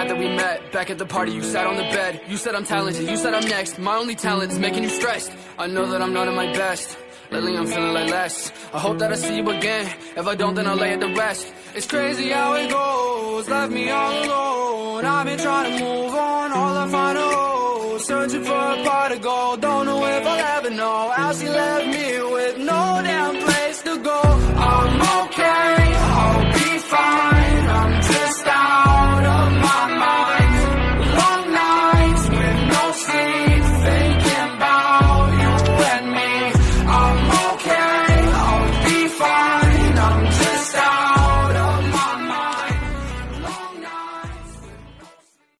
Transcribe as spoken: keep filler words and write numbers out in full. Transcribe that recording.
night that we met. Back at the party, you sat on the bed. You said I'm talented, you said I'm next. My only talent is making you stressed. I know that I'm not at my best. Lately I'm feeling like less. I hope that I see you again. If I don't, then I'll lay it to rest. It's crazy how it goes, left me all alone. I've been trying to move on, all I find is searching for a pot of gold. Don't know if I'll ever know how she left me.